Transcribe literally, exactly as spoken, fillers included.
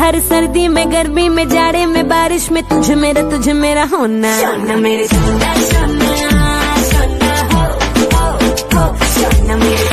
हर सर्दी में, गर्मी में, जाड़े में, बारिश में, तुझ मेरा तुझ मेरा होना। सोना मेरे सोना सोना सोना हो हो हो सोना मेरे